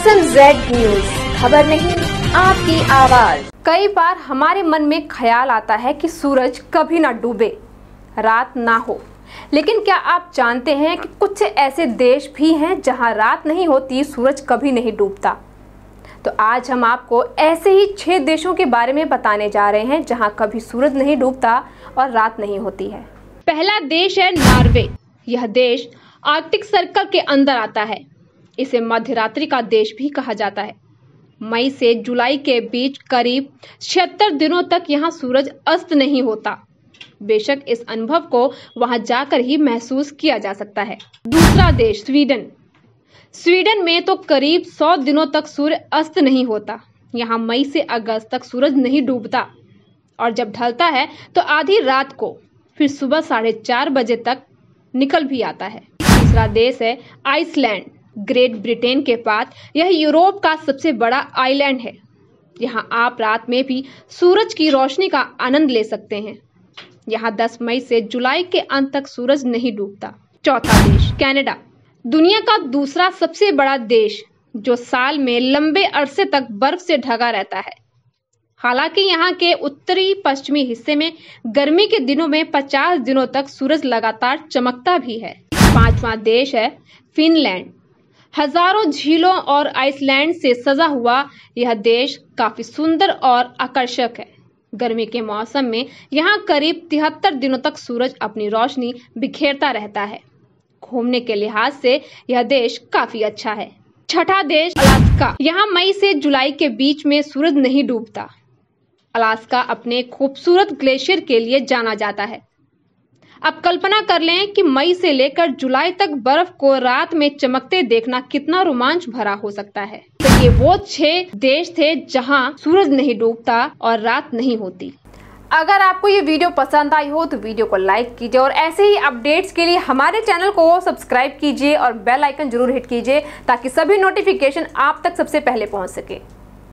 XMZ news, खबर नहीं आपकी आवाज। कई बार हमारे मन में ख्याल आता है कि सूरज कभी ना डूबे, रात ना हो, लेकिन क्या आप जानते हैं कि कुछ ऐसे देश भी हैं जहां रात नहीं होती, सूरज कभी नहीं डूबता। तो आज हम आपको ऐसे ही 6 देशों के बारे में बताने जा रहे हैं जहां कभी सूरज नहीं डूबता और रात नहीं होती है। पहला देश है नॉर्वे। यह देश आर्कटिक सर्कल के अंदर आता है। इसे मध्यरात्रि का देश भी कहा जाता है। मई से जुलाई के बीच करीब 76 दिनों तक यहाँ सूरज अस्त नहीं होता। बेशक इस अनुभव को वहां जाकर ही महसूस किया जा सकता है। दूसरा देश स्वीडन। स्वीडन में तो करीब 100 दिनों तक सूर्य अस्त नहीं होता। यहाँ मई से अगस्त तक सूरज नहीं डूबता और जब ढलता है तो आधी रात को, फिर सुबह 4:30 बजे तक निकल भी आता है। तीसरा देश है आइसलैंड। ग्रेट ब्रिटेन के बाद यह यूरोप का सबसे बड़ा आइलैंड है। यहाँ आप रात में भी सूरज की रोशनी का आनंद ले सकते हैं। यहाँ 10 मई से जुलाई के अंत तक सूरज नहीं डूबता। चौथा देश कनाडा। दुनिया का दूसरा सबसे बड़ा देश जो साल में लंबे अरसे तक बर्फ से ढका रहता है। हालांकि यहाँ के उत्तरी पश्चिमी हिस्से में गर्मी के दिनों में 50 दिनों तक सूरज लगातार चमकता भी है। पांचवा देश है फिनलैंड। हजारों झीलों और आइसलैंड से सजा हुआ यह देश काफी सुंदर और आकर्षक है। गर्मी के मौसम में यहाँ करीब 73 दिनों तक सूरज अपनी रोशनी बिखेरता रहता है। घूमने के लिहाज से यह देश काफी अच्छा है। छठा देश अलास्का। यहाँ मई से जुलाई के बीच में सूरज नहीं डूबता। अलास्का अपने खूबसूरत ग्लेशियर के लिए जाना जाता है। अब कल्पना कर लें कि मई से लेकर जुलाई तक बर्फ को रात में चमकते देखना कितना रोमांच भरा हो सकता है। तो ये वो 6 देश थे जहां सूरज नहीं डूबता और रात नहीं होती। अगर आपको ये वीडियो पसंद आई हो तो वीडियो को लाइक कीजिए और ऐसे ही अपडेट्स के लिए हमारे चैनल को सब्सक्राइब कीजिए और बेल आइकन जरूर हिट कीजिए ताकि सभी नोटिफिकेशन आप तक सबसे पहले पहुंच सके।